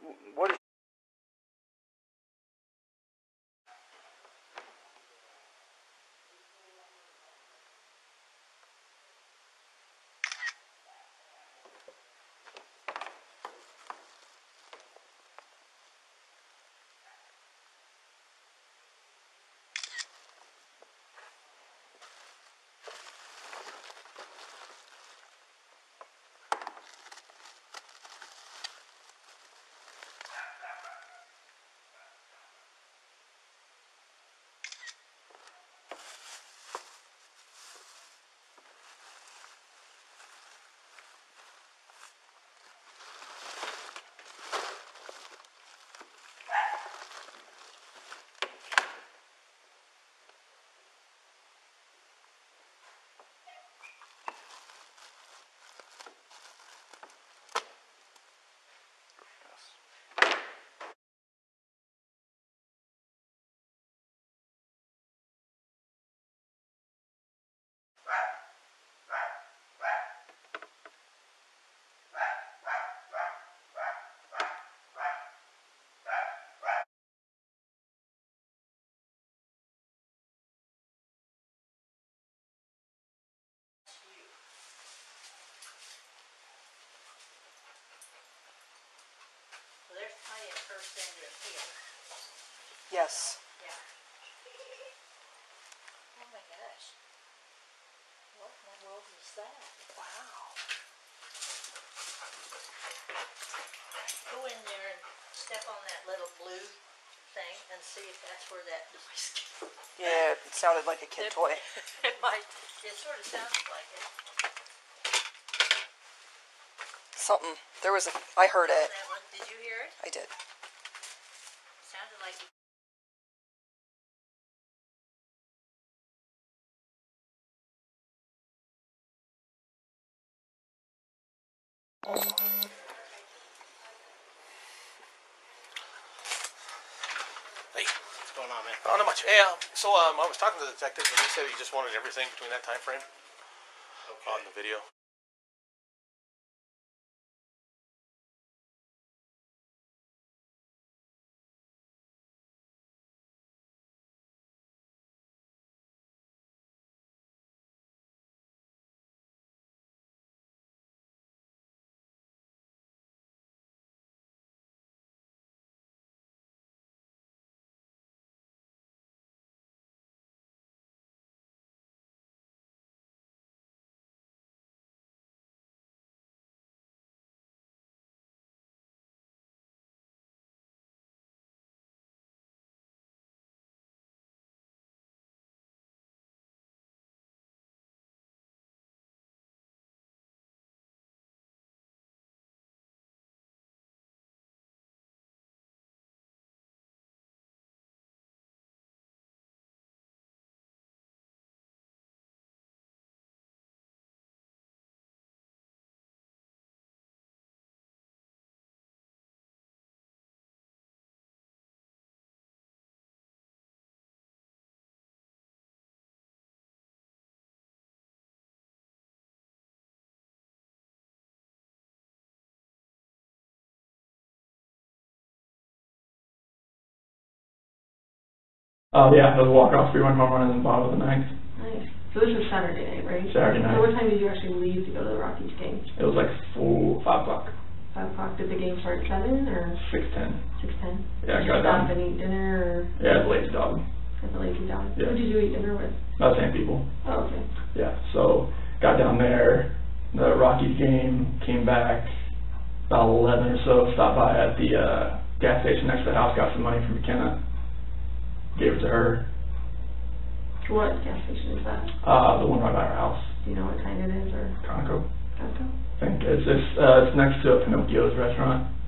what is... Well, there's plenty of first ender in here. Yes. Yeah. Oh my gosh. What in the world is that? Wow. Go in there and step on that little blue thing and see if that's where that noise came. Yeah, it sounded like a kid toy. It might. It sort of sounds like it. Something. There was a... I heard it. That one. Did you hear it? I did. Sounded like it. Hey, what's going on, man? Oh, not much. Hey, so I was talking to the detective, and he said he just wanted everything between that time frame on the video. Yeah, the walk-off, we went home running in the bottom of the ninth. Nice. So this was Saturday night, right? Saturday night. So what time did you actually leave to go to the Rockies game? It was like 5 o'clock. 5 o'clock. Did the game start at 7 or? 6:10. 6:10. Yeah, did I got you stop done. and eat dinner or? Yeah, the lazy dog. At the Lazy Dog? Yeah. Who did you eat dinner with? Same people. Oh, okay. Yeah, so got down there, the Rockies game, came back about 11 or so, stopped by at the gas station next to the house, got some money from McKenna, gave it to her. What gas station is that? The one right by our house. Do you know what kind it is or? Conoco. Conoco? I think it's next to a Pinocchio's restaurant.